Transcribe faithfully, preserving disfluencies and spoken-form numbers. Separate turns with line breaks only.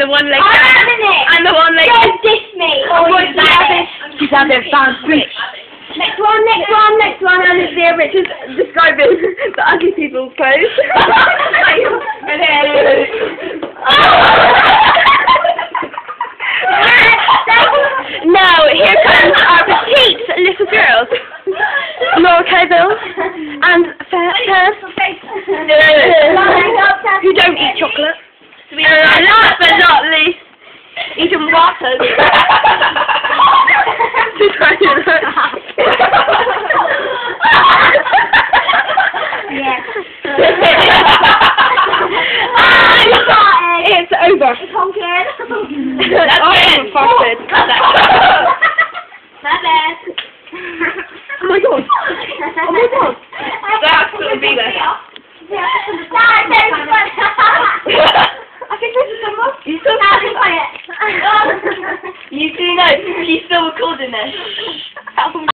one leg.
I'm having it.
And the one leg.
Don't diss me.
Oh,
Oh,
she's having. She's having fun.
Next one, next one, next one.
Olivia Richards describing the ugly people's pose. Now, here comes our petite little girls. Laura Cavill and Fairs, who don't eat chocolate. And last but not least, eating waters.
Yes.
It's over.
It's honking.
That's it. Farted.
My bad.
Oh my god. Oh my god. That's gonna be there. I think this is the most. You still You do know, she's still recording this.